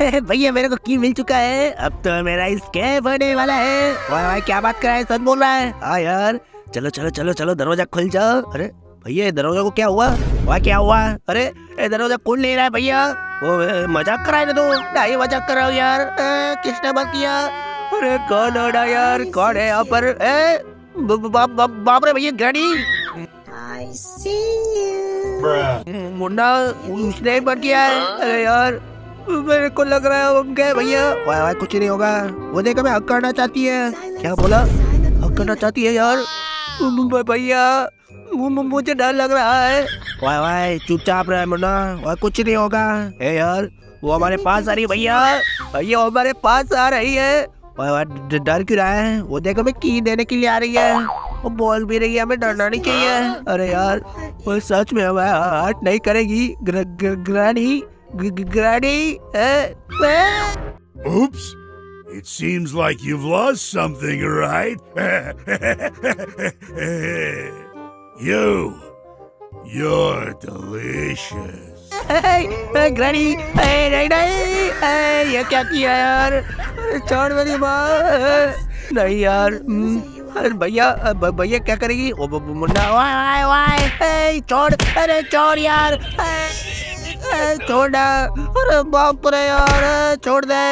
भैया मेरे को की मिल चुका है, अब तो मेरा स्केप होने वाला है। वाह क्या बात कर रहा है, सच बोल रहा है। हाँ यार चलो चलो चलो चलो दरवाजा खुल जाओ। अरे भैया दरवाजा को क्या हुआ? वहाँ क्या हुआ? अरे दरवाजा खुल नहीं रहा है भैया। वो मजाक कर रहा है ना तू? नहीं मजाक कर रहा हूँ यार। किसने बंद किया? अरे कौन हो रहा यार, कौन है यहाँ पर? बाप रे भैया गाड़ी। मुन्ना उसने बंद किया है। अरे यार मेरे को लग रहा है उनके भैया। वाह कुछ नहीं होगा, वो देखो मैं हक करना चाहती है। क्या बोला? हक करना चाहती है यार भैया, मुझे डर लग रहा है। वाह चुपचाप रहा है मुन्ना, वाह कुछ नहीं होगा। है यार वो हमारे पास आ रही है भैया, भैया हमारे पास आ रही है। वाह डर क्यों रहा है? वो देखो मैं की देने के लिए आ रही है, वो बोल भी रही है, हमें डरना नहीं चाहिए। अरे यार वो सच में हमारा हर्ट नहीं करेगी। Granny granny. Oops. It seems like you've lost something, right? You're delicious. Granny नहीं ये क्या किया यार? छोड़ मेरी माँ। नहीं यार अरे भैया भैया क्या करेगी? ओ मुन्ना वाई छोड़, अरे छोड़ यार, छोड़ ना। अरे बाप रे यार छोड़ दे।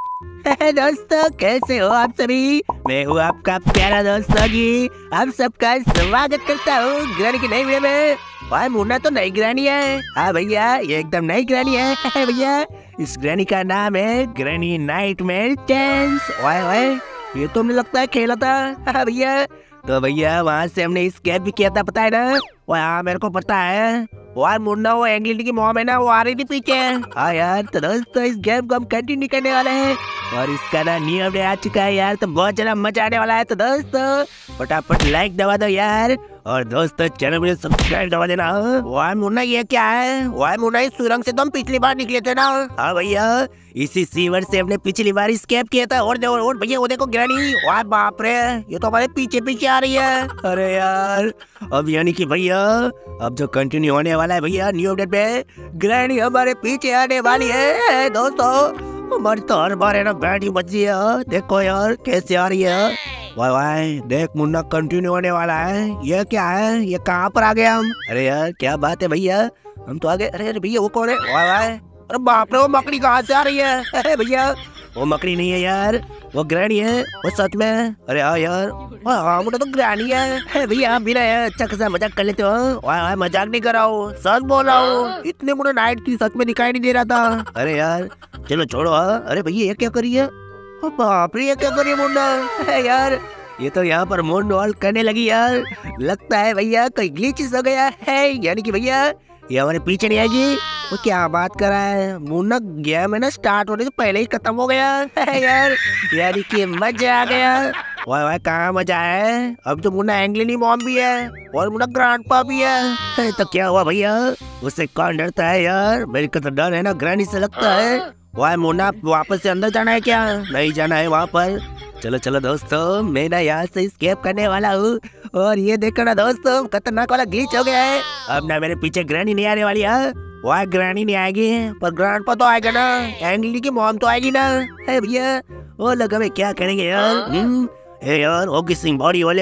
दोस्तों कैसे हो आप सभी? मैं हूँ आपका प्यारा दोस्त नगी, आप सबका स्वागत करता हूँ ग्रैनी की नई वीडियो में। भाई मुन्ना तो नई ग्रैनी है। हाँ भैया ये एकदम नई ग्रैनी है भैया। इस ग्रैनी का नाम है ग्रैनी नाइटमेयर चैंस। वाह ये तो मुझे लगता है खेला था। हाँ भैया तो भैया वहाँ से हमने स्केप भी किया था, पता है ना? हाँ मेरे को पता है। वाह मुन्ना वो एंग्लिडी की मॉम है ना, वो आ रही थी पीछे। हाँ यार तो दोस्तों इस गेम को हम कंटिन्यू करने वाले हैं और इसका ना न्यू अपडेट आ चुका है यार, तो बहुत ज्यादा मजा आने वाला है। तो दोस्तों फटाफट लाइक दबा दो यार, और दोस्तों चैनल मुझे सब्सक्राइब दबा देना। वाह मुन्ना ये क्या है? वाह मुन्ना इस सुरंग से तो हम पिछली बार निकले थे ना। हाँ भैया इसी सीवर से हमने पिछली बार स्केप किया था। और भैया वो देखो ग्रैनी, वाह बाप रे ये तो हमारे पीछे पीछे आ रही है। अरे यार अब यानी कि भैया अब जो कंटिन्यू होने वाला है भैया न्यू अपडेट पे, ग्रैनी हमारे पीछे आने वाली है। दोस्तों हमारी तो हर बार है ना बैटरी बच रही है, देखो यार कैसे आ रही है। वाह देख मुन्ना कंटिन्यू होने वाला है। ये क्या है? ये कहाँ पर आ गए हम? अरे यार क्या बात है भैया, हम तो आ गए। अरे भैया वो कौन है? वाह अरे बाप रे वो मकड़ी कहाँ से आ रही है? अरे भैया वो मकड़ी नहीं है यार, वो ग्रैनी है वो सच में। अरे हाँ यार हाँ मुझे तो ग्रैनी है भैया। आप भी ना अच्छा खासा मजाक कर लेते हो। वाह मजाक नहीं कर रहा हूँ, सच बोल रहा हूँ। इतने मुझे नाइट की सच में दिखाई नहीं दे रहा था। अरे यार चलो छोड़ो। अरे भैया ये क्या करी है? बाप रे ये क्या करी है मुन्ना? यार ये तो यहाँ पर मून वॉल करने लगी यार, लगता है भैया कोई ग्लिच हो गया है। यानी कि भैया ये हमारे पीछे नहीं आएगी। वो क्या बात कर रहा है? मुन्ना गेम है ना स्टार्ट होने से पहले ही खत्म हो गया है यार, यानी कि मजा आ गया। वाह कहाँ मजा है? अब तो मुन्ना एंग्लिनी मॉम भी है और मुन्ना ग्रैंडपा भी है। तो क्या हुआ भैया? उससे कौन डरता है यार? मेरे को तो डर है ना ग्रैनी से लगता है। वाह मुन्ना वापस से अंदर जाना है क्या? नहीं जाना है वहाँ पर। चलो चलो दोस्तों मैं ना यहाँ से स्केप करने वाला हूँ, और ये देखो ना दोस्तों खतरनाक वाला ग्लिच हो गया है। अब ना मेरे पीछे ग्रैनी नहीं आने वाली है। वाह ग्रैनी नहीं आएगी पर ग्रैंडपा तो आएगा ना, एंग्लिडी की मॉम तो आएगी ना। है भैया वो लोग हमें क्या करेंगे यार? हे यार वो किसिंग बॉडी वाले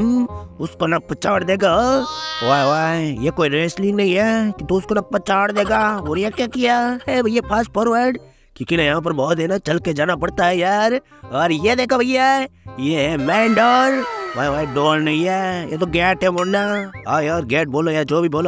उसको ना पछाड़ देगा। वाह ये कोई रेसलिंग नहीं है कि तू उसको ना पछाड़ देगा। और ये क्या किया है भैया? फास्ट फॉरवर्ड, क्योंकि ना यहाँ पर बहुत है ना चल के जाना पड़ता है यार। और ये देखो भैया ये है मैन डोर। वाह डोर नहीं है ये तो गेट है मुन्ना। हाँ यार गेट बोलो या जो भी बोलो।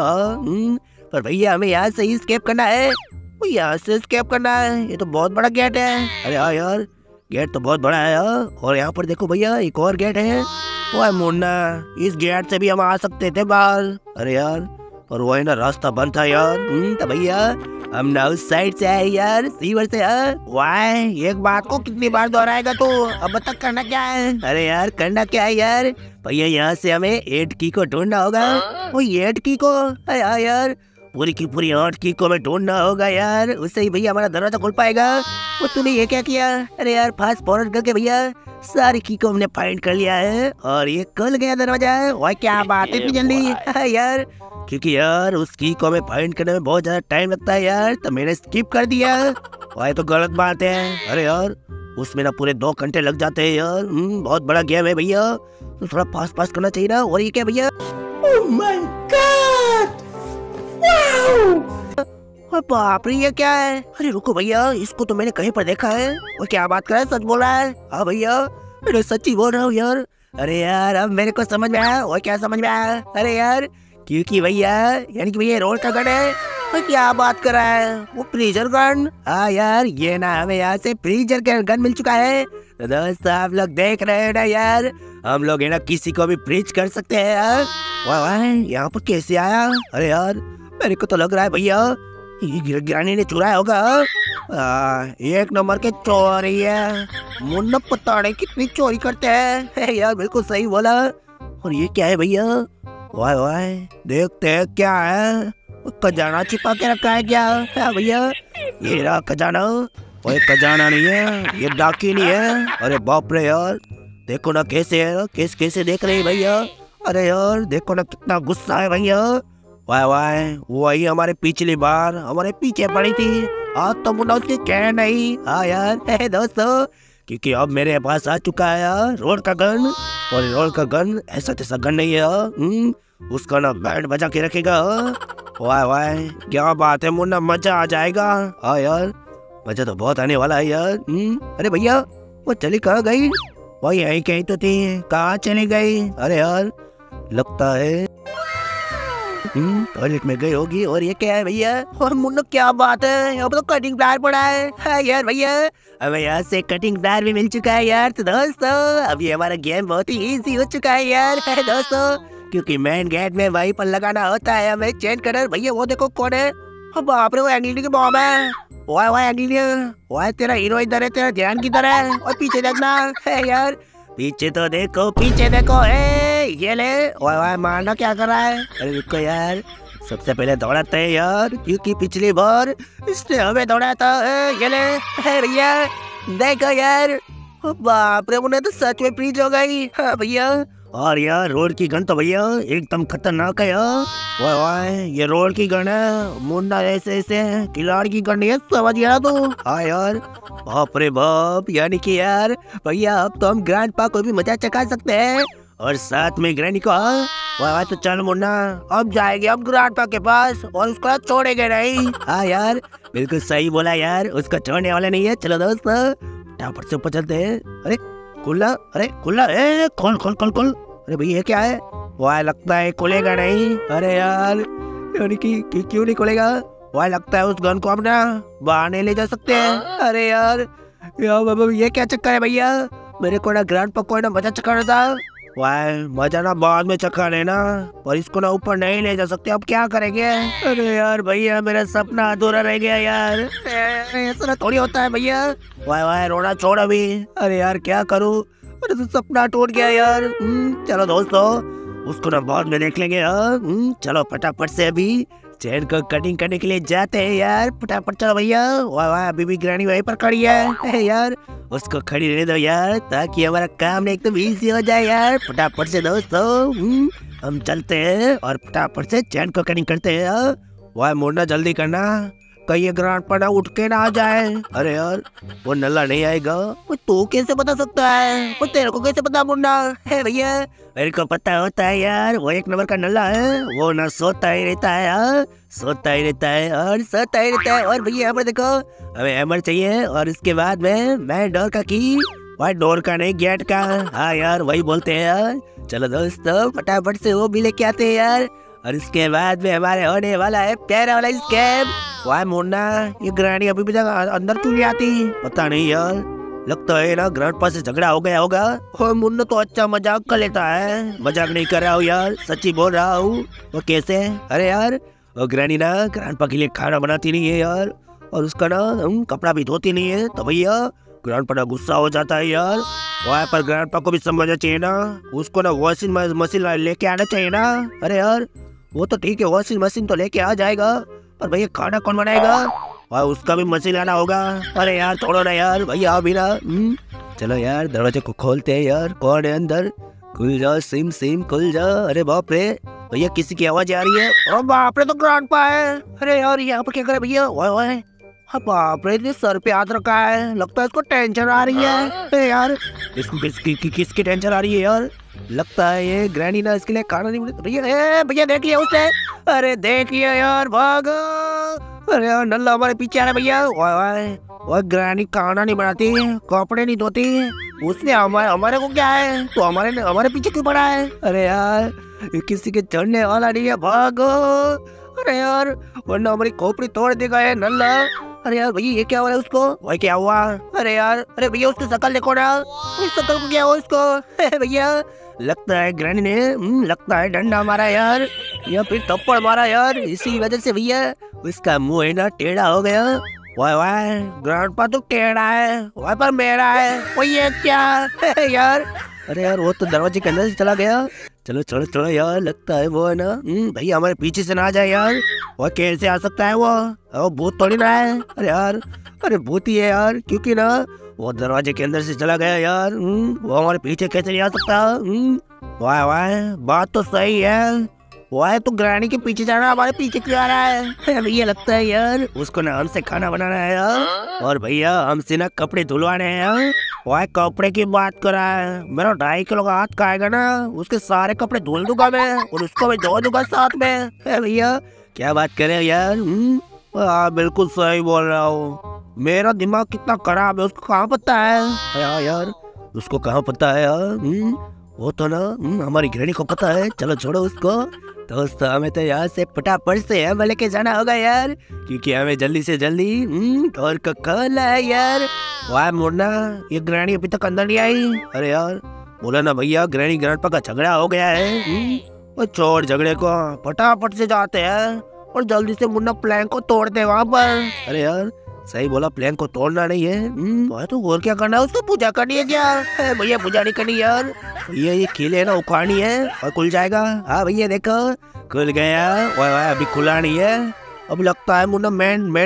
पर भैया हमें यहाँ से स्केप करना है, यहाँ से स्केप करना है। ये तो बहुत बड़ा गेट है। अरे हाँ यार गेट तो बहुत बड़ा है। और यहाँ पर देखो भैया एक और गेट है। वाह मुन्ना इस गेट से भी हम आ सकते थे बाहर। अरे यार पर वो है ना रास्ता बंद था यार। तो भैया हम ना उस साइड से आए यार, सीवर से। वाह एक बात को कितनी बार दोहराएगा तू? अब तक करना क्या है? अरे यार करना क्या है यार? भैया यहाँ से हमें 8 की को ढूंढना होगा। वो 8 की को? हाँ यार पूरी की पूरी 8 की को हमें ढूंढना होगा यार, उससे ही भैया हमारा दरवाजा खुल पाएगा। वो तूने ये क्या किया? अरे यार फास्ट फॉरवर्ड करके भैया सारी की को हमने फाइंड कर लिया है और ये खुल गया दरवाजा। वाह क्या बात है इतनी जल्दी? यार क्योंकि यार उस की को हमें फाइंड करने में बहुत ज्यादा टाइम लगता है यार, तो मैंने स्किप कर दिया। भाई तो गलत बात है। अरे यार उसमें ना पूरे 2 घंटे लग जाते हैं यार। बहुत बड़ा गेम है भैया, तो थोड़ा फास्ट फास्ट करना चाहिए ना। और ये क्या भैया? Oh my God, wow! बाप रे ये क्या है? अरे रुको भैया, इसको तो मैंने कहीं पर देखा है। और क्या बात कर रहा है, सच बोल रहा है? हाँ भैया मैं सच्ची बोल रहा हूँ यार। अरे यार अब मेरे को समझ में आया। और क्या समझ में आया? अरे यार क्योंकि भैया यानी कि भैया रोड का गन है। और क्या बात कर रहा है, वो फ्रीजर गन? हाँ यार ये ना हमें यहाँ से फ्रीजर का गन मिल चुका है। तो दोस्त आप लोग देख रहे हैं ना यार, हम लोग है ना किसी को भी फ्रीज कर सकते हैं यार। वाह वाह, यहाँ पर कैसे आया? अरे यार मेरे को तो लग रहा है भैया ये गिरानी ने चुराया होगा। एक नंबर के चोर है मुन्ना, पता नहीं कितनी चोरी करते हैं यार। बिल्कुल सही बोला। और ये क्या है भैया? वाह वाह, देखते हैं क्या है। खजाना छिपा के रखा है क्या? भैया ये रहा खजाना। और खजाना नहीं है, ये डाकिनी है। अरे बाप रे यार, देखो ना कैसे है, कैसे देख रहे हैं भैया। अरे यार देखो ना कितना गुस्सा है भैया। वाह वाह, वही हमारे पिछली बार हमारे पीछे पड़ी थी। आज तो मुन्ना उसकी कह नहीं। हाँ यार दोस्तों, क्योंकि अब मेरे पास आ चुका है यार रोड का गन। और रोड का गन ऐसा तैसा गन नहीं है, उसका ना बैंड बजा के रखेगा। वाह वाह क्या बात है मुन्ना, मजा आ जाएगा। हाँ यार मजा तो बहुत आने वाला है यार। अरे भैया वो चली कहाँ गई? वही यहीं कहीं तो थी, कहाँ चली गई? अरे यार लगता है टॉयलेट में गई होगी। और ये क्या है भैया? और मुन्ना क्या बात है, यहाँ पर तो कटिंग प्लायर पड़ा है। हाँ यार भैया हमें यहाँ से कटिंग प्लायर भी मिल चुका है यार। तो दोस्तों अभी हमारा गेम बहुत ही इजी हो चुका है यार। है दोस्तों, क्योंकि मेन गेट में वहीं पर लगाना होता है हमें चेंज कलर। भैया वो देखो कौन है? बाप रे वो एंग्लिनी की बॉम्ब है। वाह एंग्लिनी, वाह तेरा हीरो इधर है, तेरा ध्यान किधर है? और पीछे देखना है यार, पीछे तो देखो, पीछे देखो। ये ले, वाह मारना क्या कर रहा है? अरे रुको यार, सबसे पहले दौड़ाते हैं यार, क्योंकि पिछली बार इसने हमें दौड़ाया था। ये ले भैया देखो यार, बाप रे उन्हें तो सच में फ्रीज हो गई। हाँ भैया, और यार रोड की गन तो भैया एकदम खतरनाक है यार। वाह वाह ये रोड की गन है मुन्ना, ऐसे खिलाड़ी की गन है, समझ गया तो? हाँ यार बाप रे बाप, यानी कि यार भैया अब तो हम ग्रैंडपा को भी मजा चखा सकते हैं और साथ में ग्रैनी को। वाह तो चल मुन्ना, अब जाएंगे हम ग्रैंडपा के पास और उसको छोड़ेंगे नहीं। हाँ यार बिल्कुल सही बोला यार, उसको छोड़ने वाला नहीं है। चलो दोस्त फटाफट से ऊपर चलते हैं। अरे खुला, अरे खुला, खोल खोल खोल खोल। अरे भैया क्या है? वाह लगता है खुलेगा नहीं। अरे यार यानी कि क्यों नहीं खुलेगा? वाह लगता है उस गन को हम ना बाहर नहीं ले जा सकते हैं। अरे यार बाबा ये क्या चक्कर है भैया? मेरे को ना ग्रैंडपा को ना मजा चखाना था। वाह मजा ना बाद में चखा लेना, और इसको ना ऊपर नहीं ले जा सकते, अब क्या करेंगे? अरे यार भैया मेरा सपना अधूरा रह गया यार, ऐसा ना थोड़ी होता है भैया। वाह रोना छोड़ अभी। अरे यार क्या करूँ, अरे तो सपना टूट गया यार। चलो दोस्तों उसको ना बाद में देख लेंगे यार। चलो फटाफट से अभी चैन को कटिंग करने के लिए जाते हैं यार, फटाफट चलो भैया। वाह अभी भी ग्रैनी वहीं पर खड़ी है यार, उसको खड़ी रहने दो यार, ताकि हमारा काम एकदम इजी हो जाए यार। फटाफट से दोस्तों हम चलते हैं और फटाफट से चैन को कटिंग करते हैं यार। वाह मुन्ना जल्दी करना, कहीं ग्रैंडपा ना उठ के ना आ जाए। अरे यार वो नल्ला नहीं आएगा, वो तो कैसे बता सकता है? वो तेरे को कैसे पता मुन्ना? है भैया मेरे को पता होता है यार, वो एक नंबर का नल्ला है, वो ना सोता ही रहता है यार, सोता ही रहता है और सोता ही रहता है। और भैया यहाँ पर देखो हमें हैमर चाहिए, और इसके बाद में मैं डोर का की, भाई डोर का नहीं गेट का। हाँ यार वही बोलते हैं यार। चलो दोस्तों फटाफट से वो भी लेके आते हैं यार, और इसके बाद में हमारे होने वाला है प्यारा वाला स्कैम। वाह मुन्ना ये ग्रैनी अभी भी अंदर क्यों नहीं आती? पता नहीं यार, लगता है ना ग्रैंडपा से झगड़ा हो गया होगा। और मुन्ना तो अच्छा मजाक कर लेता है, मजाक नहीं कर रहा हूँ यार, सच्ची बोल रहा हूँ। वो कैसे? अरे यार वो ग्रैनी ना ग्रैंडपा के लिए खाना बनाती नहीं है यार, और उसका ना कपड़ा भी धोती नहीं है, तो भैया ग्रैंडपा ना गुस्सा हो जाता है यार। वहाँ पर ग्रैंडपा को भी समझना चाहिए ना, उसको ना वॉशिंग मशीन लेके आना चाहिए ना। अरे यार वो तो ठीक है वॉशिंग मशीन तो लेके आ जाएगा, पर भैया खाना कौन बनाएगा? और उसका भी मशीन लाना होगा। अरे यार छोड़ो ना यार भैया अभी ना। चलो यार दरवाजे को खोलते हैं यार, कौन है अंदर? खुल जाओ सिम सिम खुल जाओ। अरे बाप रे भैया किसी की आवाज आ रही है। ओ बाप रे तो ग्रैंडपा है। अरे यार यहाँ पर क्या करे भैया? वाह बाप रे, सर पे हाथ रखा है, लगता है इसको टेंशन आ रही है। यार इसको किसकी टेंशन आ रही है यार? लगता है ये ग्रैनी ना इसके लिए खाना नहीं बना। भैया भैया देखिए उसे, अरे देखिए यार, भागो। अरे यार नल्ला हमारे पीछे आ रहा है भैया। और ग्रैनी खाना नहीं बनाती, कपड़े नहीं धोती, उसने हमारे को क्या है, तो हमारे पीछे क्यों पड़ा है? अरे यार ये किसी के चढ़ने वाला नहीं है, भागो। अरे यार वरना हमारी खोपड़ी तोड़ देगा है नल्ला। अरे यार भैया ये क्या हो रहा है उसको? भाई क्या हुआ? अरे यार, अरे भैया उसकी शक्ल देखो ना, उस शक्ल को क्या हुआ उसको? भैया लगता है ग्रैनी ने लगता है डंडा मारा यार, या फिर थप्पड़ मारा यार, इसी वजह से भैया उसका मुंह है ना टेढ़ा हो गया। वाह ग्रैंडपा तो टेढ़ा है, वहाँ पर मेरा है। वो ये क्या यार? अरे यार वो तो दरवाजे के अंदर से चला गया। चलो चलो चलो यार, लगता है वो है ना भैया हमारे पीछे से ना आ जाए यार। वो कैसे आ सकता है? वो भूत थोड़ी ना है। अरे यार, अरे भूत ही है यार, क्योंकि ना वो दरवाजे के अंदर से चला गया यार। वो हमारे पीछे कैसे नहीं आ सकता? वाह वाह, बात तो सही है। वाह तो ग्रैनी के पीछे जाना, हमारे पीछे क्यों आ रहा है? भैया लगता है यार उसको ना हमसे खाना बनाना है यार, और भैया हमसे ना कपड़े धुलवाने हैं यार। वाह कपड़े की बात कर रहा है, मेरा 2.5 किलो का हाथ खाएगा ना, उसके सारे कपड़े धुल दूंगा मैं, और उसको भी धो दूंगा साथ में। भैया क्या बात करे यार? बिल्कुल सही बोल रहा हूँ, मेरा दिमाग कितना खराब है, उसको कहाँ पता है यार? उसको कहाँ पता है यार? वो तो ना हमारी ग्रैनी को पता है। चलो छोड़ो उसको दोस्तों, हमें तो यहाँ से फटाफट से हमें लेके जाना होगा यार, क्योंकि हमें जल्दी से जल्दी डोर को खोलना है यार। वाह मुन्ना, ये ग्रैनी अभी तक अंदर नहीं आई। अरे यार बोला ना भैया, ग्रैनी ग्रैंडपा का झगड़ा हो गया है। वो छोड़ झगड़े को, फटाफट से जाते हैं और जल्दी से मुन्ना प्लैंक को तोड़ते वहाँ पर। अरे यार सही बोला, प्लैंक को तोड़ना नहीं है तो और क्या करना है? उसको पूजा करनी है क्या? भैया पूजा नहीं करनी यार, भैया ये कीले है ना उखाड़नी है और खुल जाएगा। हाँ भैया देखो खुल गया। वाह अभी खुला नहीं है। अब लगता है मुन्ना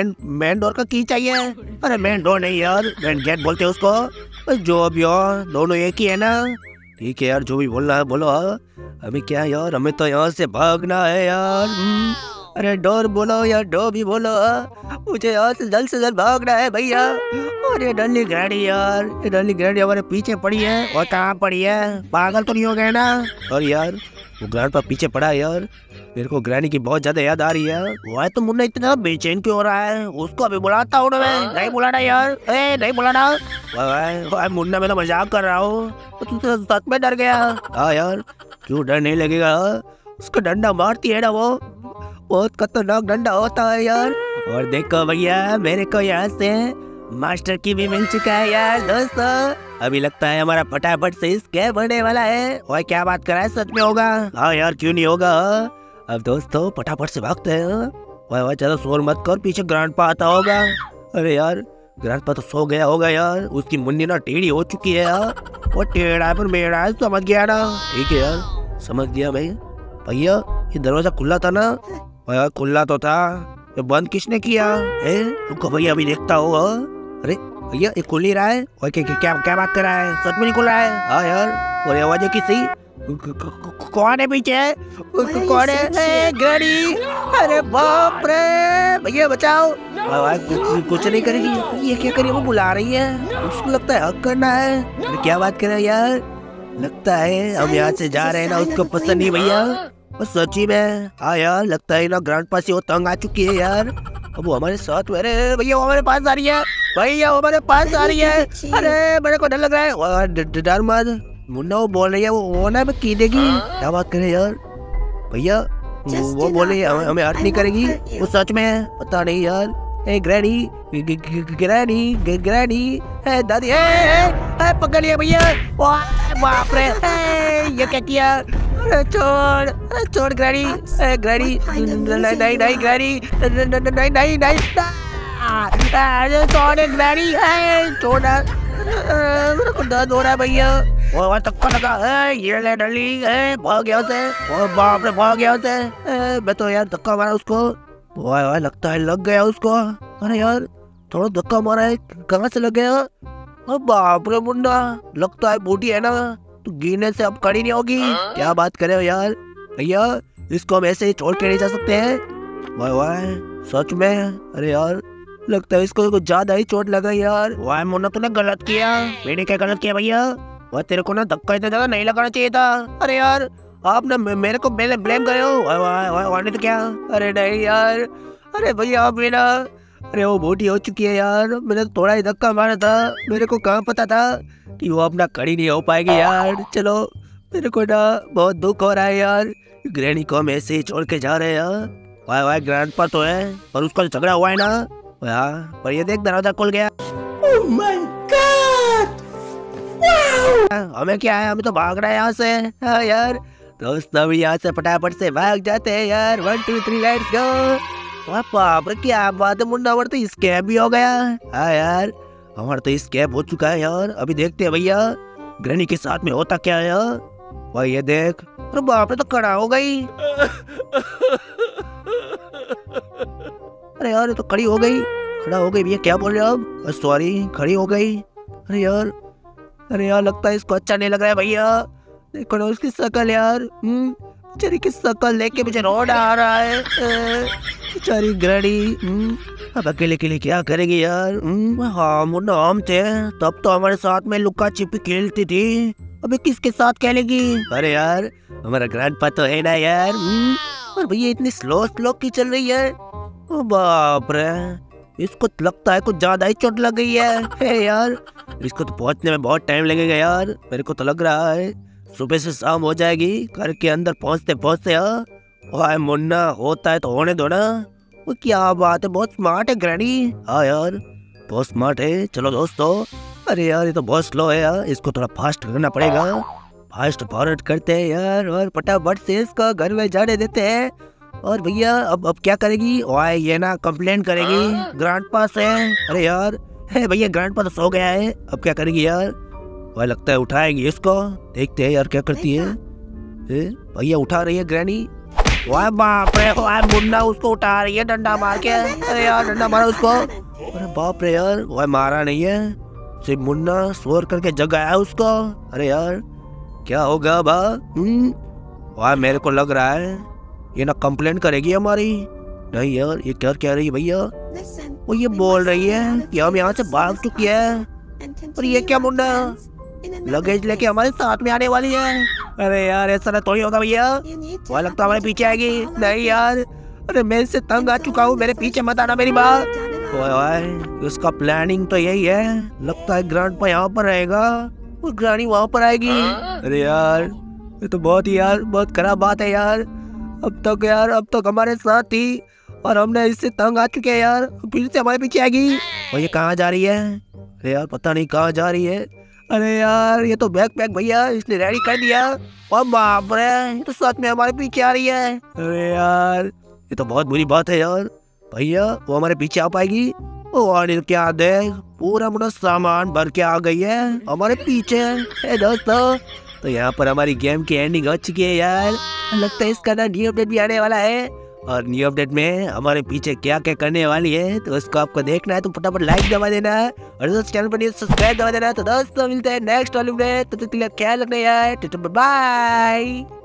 मेन डोर का की चाहिए। अरे मेन डोर नहीं यार, मेन गेट बोलते हैं उसको। जो अब यार दोनों एक ही है ना। ठीक है यार, जो भी बोलना है बोलो। अभी क्या यार, हमें तो यहाँ से भागना है यार। अरे डोर बोलो यार, डोर भी बोलो, मुझे यहाँ से जल्द भागना है भैया। और ये डल्ली ग्रैनी यार, ये डल्ली ग्रैनी हमारे पीछे पड़ी है। और कहाँ पड़ी है? पागल तो नहीं हो गए ना? और यार वो ग्रैंडपा पीछे पड़ा है यार, मेरे को ग्रैनी की बहुत ज्यादा याद आ रही है। वह तो मुन्ना इतना बेचैन क्यों हो रहा है? उसको अभी बुलाता हूँ मैं। नहीं बुलाना यार, नहीं बुलाना। मुन्ना मैं तो मजाक कर रहा हूँ, तू तो सच में डर गया। हाँ यार क्यों डर नहीं लगेगा, उसको डंडा मारती है ना वो, बहुत खतरनाक डंडा होता है यार। और देखो भैया मेरे को यहाँ से मास्टर की भी मिल चुका है यार दोस्तों। अभी लगता है हमारा फटाफट से स्कैम होने वाला है। और क्या बात कर रहा है, सच में होगा? हाँ यार क्यों नहीं होगा। अब दोस्तों फटाफट से भागते हैं। वाह चलो शोर मत कर, पीछे ग्रैंडपा आता होगा। अरे यार ग्रैंडपा तो सो गया होगा यार, उसकी मुन्नी ना टेढ़ी हो चुकी है यार। वो टेढ़ा पर मेढ़ा है, समझ गया ना? ठीक है यार समझ गया मैं। भैया ये दरवाजा खुला था ना? यार खुला तो था, ये बंद किसने किया है? रुको भैया अभी देखता हो। अरे भैया ये खुल ही रहा है। और क्या बात कर रहा है? सच में नहीं खुल रहा है? हाँ यार, और आवाज है किसी, कौन है पीछे? कौन है? ग्रैनी। अरे बाप रे भैया बचाओ। कुछ नहीं करेगी ये, क्या करिए? वो बुला रही है, उसको लगता है हक करना है। अरे क्या बात कर रहे हैं यार? लगता है हम यहाँ से जा रहे हैं ना, उसको पसंद नहीं भैया। सच्ची में? हाँ यार लगता है ना ग्रैंडपा से वो तंग आ चुकी है यार। अब वो हमारे साथ में, अरे भैया वो हमारे पास आ रही है, भैया वो हमारे पास आ रही है। अरे मेरे को डर लग रहा है। डर मत मुन्ना, वो बोल रही है वो ना मैं की देगी। क्या बात करे यार भैया, वो बोल रही है हमें हर्ट नहीं करेगी। वो सच में है? पता नहीं यार। ग्रैनी दादी पकड़ लिया भैया। बाप रे ये क्या किया? छोड़ ग्रैनी। नहीं ग्रैनी नहीं छोड़ ग्रैनी, छोड़ मेरे को दर्द हो रहा है भैया। वो धक्का लगा है, ये ले डली है, भाग गया उसे। ओ बाप रे भाग गया उसे। मैं तो यार धक्का मारा उसको। वाह लगता है लग गया उसको। अरे यार थोड़ा धक्का मारा है, कहाँ से लग गया? अब बाप रे मुन्ना, लगता है बूटी है ना, तो गिरने से अब खड़ी नहीं होगी। क्या बात करे हो यार भैया, इसको हम ऐसे ही छोड़ के नहीं जा सकते हैं। वाह सच में? अरे यार लगता है इसको कुछ ज्यादा ही चोट लगा यार। वाह मुन्ना तूने गलत किया। मैंने क्या गलत किया भैया? वह तेरे को ना धक्का इतना ज्यादा नहीं लगाना चाहिए था। अरे यार आप ना मेरे को ब्लेम करे हो। वाह नहीं तो क्या? अरे नहीं यार, अरे भैया आप मेरा, अरे वो मोटी हो चुकी है यार, मैंने तो थोड़ा ही धक्का मारा था, मेरे को कहाँ पता था कि वो अपना खड़ी नहीं हो पाएगी यार। चलो मेरे को ना बहुत दुख हो रहा है यार, ग्रैनी को हम ऐसे ही छोड़ के जा रहे हैं यार। वाह ग्रैंडपा तो है पर उसका जो झगड़ा हुआ है ना, यार पर ये देख दरवाजा खुल गया। Oh my God! हमें क्या है, हमें तो भाग रहा है यहाँ से। हाँ यार दोस्त अभी यहाँ से फटाफट से भाग जाते हैं यार। 1 2 3 लेट्स गो। वाह बाप रे क्या बात है मुन्ना, हमारा तो स्कैम भी हो गया। हाँ यार हमारा तो स्कैम हो चुका है यार। अभी देखते हैं भैया ग्रैनी के साथ में होता क्या है यार। भाई ये देख, अरे बाप रे तो खड़ा हो गई। अरे यार ये तो खड़ी हो गई, खड़ा हो गई भैया, क्या बोल रहे हो आप? सॉरी खड़ी हो गई। अरे यार लगता है इसको अच्छा नहीं लग रहा है भैया। देखो ना उसकी शकल यार, बेचारी की शकल देख के मुझे रोना आ रहा है। बेचारी ग्रैनी अब अकेले के लिए क्या करेगी यार। हाँ मुन्ना हम थे तब तो हमारे साथ में लुका छिपी खेलती थी, अबे किसके साथ खेलेगी? अरे यार हमारा ग्रैंडपा तो है ना यार। और भैया इतनी स्लो की चल रही है। ओ बाप रे, इसको तो लगता है कुछ ज्यादा ही चोट लग गई है यार। इसको तो पहुंचने में बहुत टाइम लगेगा यार, मेरे को तो लग रहा है सुबह से शाम हो जाएगी घर के अंदर पहुंचते। हाँ मुन्ना होता है तो होने दो ना। वो क्या बात है, बहुत स्मार्ट है ग्रैनी। हाँ यार बहुत स्मार्ट है। चलो दोस्तों, अरे यार ये तो बहुत स्लो है यार, इसको थोड़ा फास्ट करना पड़ेगा। फास्ट फॉरवर्ड करते हैं यार और फटाफट से इसको घर में जाने देते हैं। और भैया अब क्या करेगी? वाह ये ना कंप्लेंट करेगी ग्रैंडपा से। अरे यार भैया ग्रैंडपा तो सो गया है, अब क्या करेगी यार? वह लगता है उठाएगी इसको, देखते हैं यार क्या करती है। भैया उठा रही है ग्रैनी। वाह बाप रे, वाह मुन्ना उसको उठा रही है डंडा मार के। अरे यार डंडा मारा उसको। अरे बाप रे यार, वह मारा नहीं है, सिर्फ मुन्ना शोर करके जगाया उसको। अरे यार क्या होगा बा? वाह मेरे को लग रहा है ये ना कंप्लेन करेगी हमारी। नहीं यार ये क्या रही है भैया? वो ये बोल रही है कि हम यहाँ से भाग चुकी है। और ये क्या मुन्ना लगेज लेके हमारे साथ में आने वाली है? अरे यार ऐसा ना थोड़ी होगा भैया, वह लगता हमारे पीछे आएगी। नहीं यार, अरे मैं इससे तंग आ चुका हूँ, मेरे पीछे मत आना मेरी बात। उसका प्लानिंग तो यही है, लगता है ग्रैंडपा यहाँ पर रहेगा और ग्रैनी वहाँ पर आएगी। अरे यार ये तो बहुत खराब बात है यार। अब तक हमारे साथ थी और हमने इससे तंग आ चुके हैं यार, फिर से हमारे पीछे आएगी। और ये कहाँ जा रही है? अरे यार पता नहीं कहाँ जा रही है। अरे यार ये तो बैग भैया इसने रेडी कर दिया। और बाप रे ये तो साथ में हमारे पीछे आ रही है। अरे यार ये तो बहुत बुरी बात है यार। भैया वो हमारे पीछे आ पाएगी? और क्या देख पूरा मुना सामान भर के आ गई है हमारे पीछे। दोस्तों तो यहाँ पर हमारी गेम की एंडिंग हो चुकी है यार। लगता है इसका ना न्यू अपडेट भी आने वाला है और न्यू अपडेट में हमारे पीछे क्या करने वाली है तो उसको आपको देखना है तो फटाफट लाइक दबा देना है और दोस्तों चैनल पर सब्सक्राइब दबा देना है। तो दोस्तों मिलते हैं नेक्स्ट वाले में, तो ख्याल रखना यार। बाय।